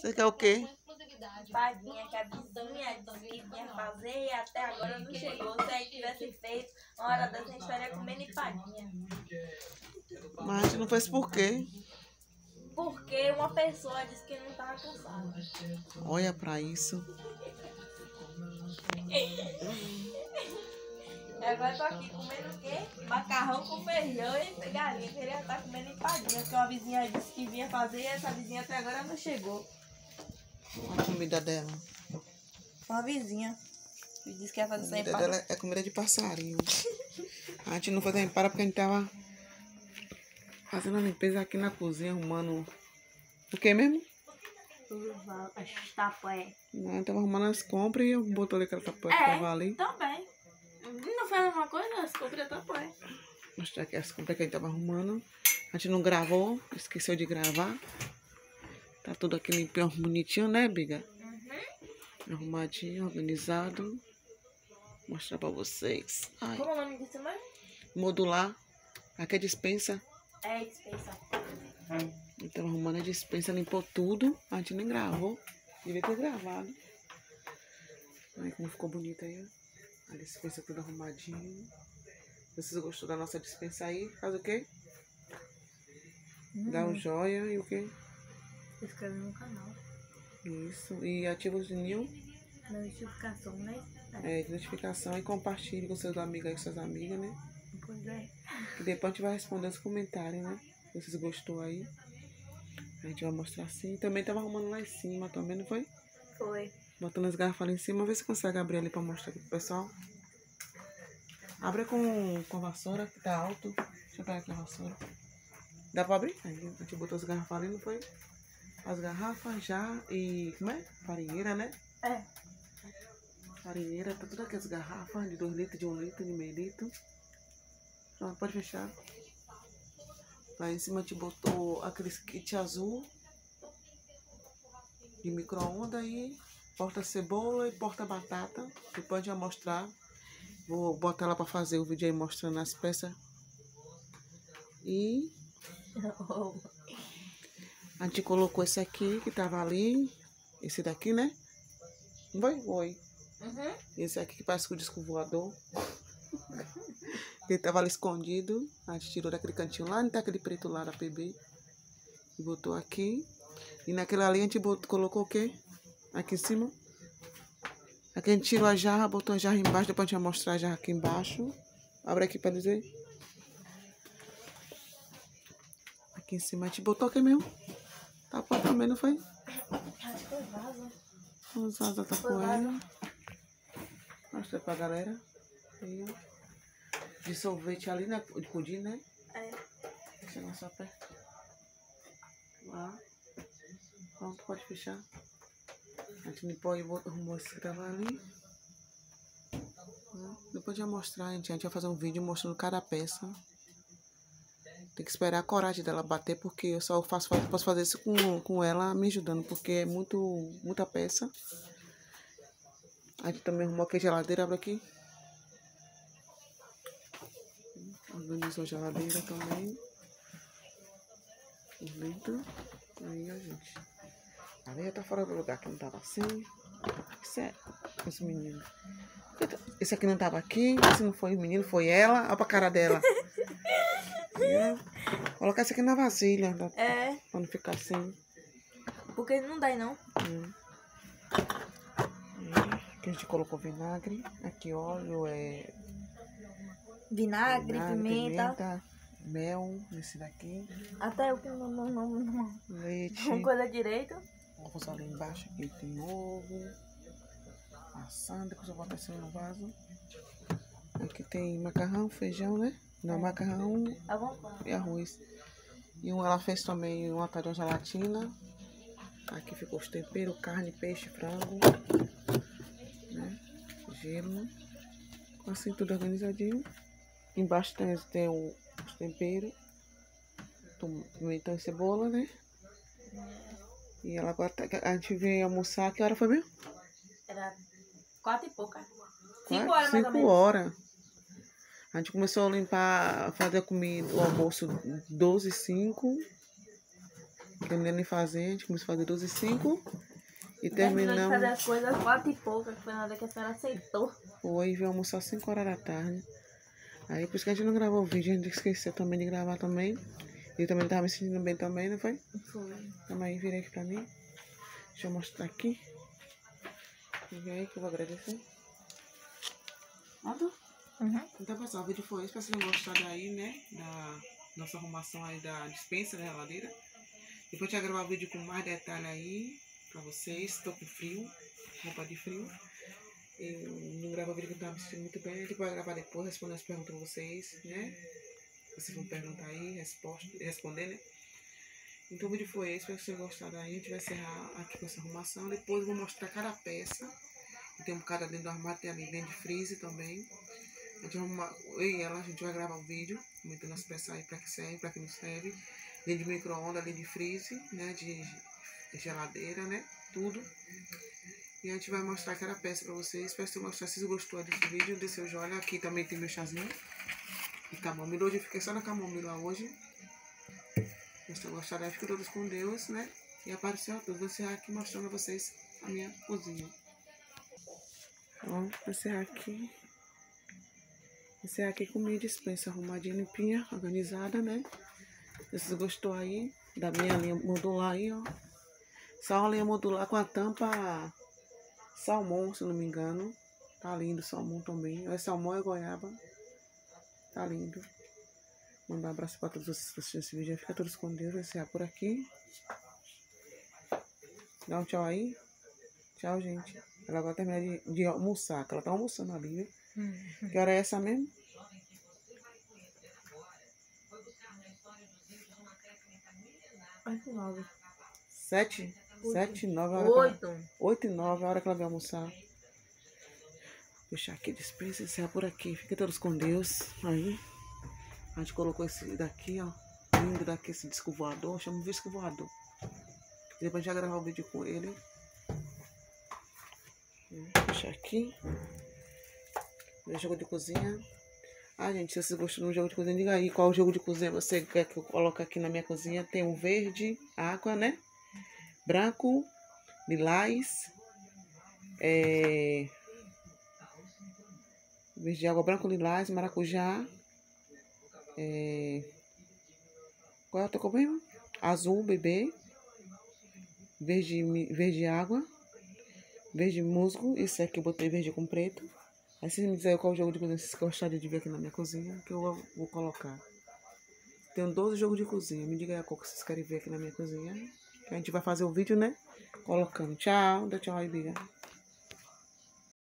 Você quer o quê? Empadinha que a vizinha disse que vinha fazer e até agora não chegou. Se aí tivesse feito, uma hora dessa a gente estaria comendo empadinha. Mas a gente não fez por quê? Porque uma pessoa disse que não estava cansada. Olha pra isso. Agora eu tô aqui comendo o quê? Macarrão com feijão e galinha. Queria estar comendo empadinha, porque uma vizinha disse que vinha fazer e essa vizinha até agora não chegou. A comida dela. Uma vizinha que disse que ia fazer A essa comida empadinha. dela é comida de passarinho. A gente não foi empada porque a gente tava fazendo a limpeza aqui na cozinha, arrumando... O que mesmo? As tapoé. Não, a gente tava arrumando as compras e eu botou ali aquela tapoeira que tava ali. Também. Não foi a mesma coisa? As compras tapoé. Mostrar aqui as compras que a gente tava arrumando. A gente não gravou, esqueceu de gravar. Tá tudo aqui limpinho, bonitinho, né, Biga? Arrumadinho, organizado. Vou mostrar pra vocês. Ai. Como é o nome disso mesmo? Modular. Aqui é dispensa. É, dispensa. Então arrumando a dispensa, limpou tudo. A gente nem gravou. Devia ter gravado. Ai, como ficou bonito aí, ó. A dispensa tudo arrumadinho. Vocês gostou da nossa dispensa aí? Faz o quê? Dá um joia e o quê? Se inscreve no canal. Isso. E ativa o sininho. Notificação, né? De notificação e compartilhe com seus amigos aí, suas amigas, né? Pois é. Que depois a gente vai responder os comentários, né? Se vocês gostou aí. A gente vai mostrar assim. Também tava arrumando lá em cima também, não foi? Foi. Botando as garrafas lá em cima. Vê se consegue abrir ali pra mostrar aqui pro pessoal. Abre com a vassoura, que tá alto. Deixa eu pegar aqui a vassoura. Dá pra abrir? Aí a gente botou as garrafas ali, não foi? As garrafas já e... Como é? Farinheira, né? É. Farinheira, tá tudo aqui as garrafas de 2 litros, de 1 litro, de meio litro. Pronto, pode fechar. Lá em cima a gente botou aqueles kit azul de micro-ondas e porta-cebola e porta-batata. Depois a gente vai mostrar. Vou botar ela pra fazer o vídeo aí mostrando as peças. E a gente colocou esse aqui que tava ali. Esse daqui, né? Oi. Esse aqui que parece com o disco voador. Ele tava ali escondido. A gente tirou daquele cantinho lá, não tá aquele preto lá da PB. E botou aqui. E naquela ali a gente colocou o quê? Aqui em cima. Aqui a gente tirou a jarra, botou a jarra embaixo. Depois a gente vai mostrar a jarra aqui embaixo. Abre aqui pra dizer. Aqui em cima a gente botou aqui mesmo. Tá bom também, não foi? Acho que foi vaso. Os vasos da tapoeira. Mostra pra galera. Aí, ó. De sorvete ali, né? De pudim, né? É. Deixa eu só perto. Lá. Pronto, pode fechar. A gente limpou e arrumou esse que tava ali. Depois de eu mostrar, a gente vai fazer um vídeo mostrando cada peça. Tem que esperar a coragem dela bater, porque eu só posso fazer isso com ela me ajudando, porque é muita peça. A gente também arrumou aqui a geladeira, abre aqui. Organizou a geladeira também. Bonito. Aí a gente. Ali já tá fora do lugar, que não tava assim. Isso é os meninos. Esse aqui não tava aqui. Esse não foi o menino, foi ela. Olha pra cara dela. Colocar isso aqui na vasilha. É. Pra não ficar assim. Porque não dá aí não. Aqui a gente colocou vinagre. Aqui óleo, Vinagre, pimenta. Mel, nesse daqui. Até eu que não Leite. não coisa direito. Vamos ali embaixo. Aqui tem ovo. Maçã. Depois eu boto assim no vaso. Aqui tem macarrão, feijão, né? Não, macarrão e arroz. E ela fez também uma tal de gelatina. Aqui ficou os temperos, carne, peixe, frango. Né? Gelo. Assim tudo organizadinho. Embaixo tem os temperos. Pimentão e cebola, né? E ela agora a gente veio almoçar. Que hora foi mesmo? Era 4 e pouca. 5 horas mais ou menos. 5 horas. A gente começou a limpar, fazer a comida, o almoço 12h05. Terminando de fazer, a gente começou a fazer 12 e 5. E Terminando de terminamos. fazer as coisas 4 e pouca, que foi nada que a senhora aceitou. Foi, veio almoçar 5 horas da tarde. Aí por isso que a gente não gravou o vídeo, a gente esqueceu também de gravar também. Eu também tava me sentindo bem também, não foi? Foi. Calma aí, vira aqui pra mim. Deixa eu mostrar aqui. E aí que eu vou agradecer. Então pessoal, o vídeo foi esse. Pra vocês terem gostado aí, né? Da nossa arrumação aí da dispensa da geladeira. Depois eu vou gravar o vídeo com mais detalhe aí pra vocês. Tô com frio, roupa de frio. Eu não gravo o vídeo que eu tava me sentindo muito bem. Depois eu vou gravar depois, respondendo as perguntas pra vocês, né? Vocês vão perguntar aí, responder, né? Então o vídeo foi esse, espero que vocês tenham gostado aí. A gente vai encerrar aqui com essa arrumação. Depois eu vou mostrar cada peça. Tem um bocado dentro do armário, tem ali dentro de freezer também. A gente vai arrumar, eu e ela, a gente vai gravar um vídeo, comentando as peças aí, pra que serve, pra que não serve. Dentro de micro-ondas, ali de freezer, né? De geladeira, né? Tudo. E a gente vai mostrar cada peça pra vocês. Espero que vocês gostarem. Se vocês gostaram desse vídeo, dê seu joinha. Aqui também tem meu chazinho de camomila. Hoje eu fiquei só na camomila hoje. Se vocês gostaram, fiquem todos com Deus, né? E apareceu tudo. Vou encerrar aqui mostrando a vocês a minha cozinha. Ó, vou encerrar aqui. Encerrar aqui com minha dispensa arrumadinha, limpinha, organizada, né? Se vocês gostaram aí da minha linha modular aí, ó. Só uma linha modular com a tampa salmão, se não me engano. Tá lindo o salmão também. É salmão e goiaba. Tá lindo. Mandar um abraço para todos vocês que assistiram esse vídeo. Fica todos com Deus. Vai encerrar por aqui. Dá um tchau aí. Tchau, gente. Ela vai terminar de almoçar, que ela tá almoçando ali, viu? Que hora é essa mesmo? Oito e 9. 7? 7 e 9. 8 e 9, a hora que ela vai almoçar. Puxar aqui a dispensa, encerrar por aqui. Fiquem todos com Deus. Aí. A gente colocou esse daqui, ó. Lindo daqui, esse disco voador. Chama de disco voador. Depois a gente vai gravar o vídeo com ele. Vou puxar aqui. Meu jogo de cozinha. Ah, gente, se vocês gostam do jogo de cozinha, diga aí qual jogo de cozinha você quer que eu coloque aqui na minha cozinha. Tem o verde, água, né? Branco, lilás. Verde, água, branco, lilás, maracujá. Qual é a outra cor mesmo? Azul, bebê. Verde água. Verde musgo. Esse aqui eu botei verde com preto. Aí vocês me dizem qual jogo de cozinha vocês gostariam de ver aqui na minha cozinha, que eu vou colocar. Tenho 12 jogos de cozinha. Me diga aí qual que vocês querem ver aqui na minha cozinha. Que a gente vai fazer o vídeo, né? Colocando. Tchau. Dá tchau aí, Biga.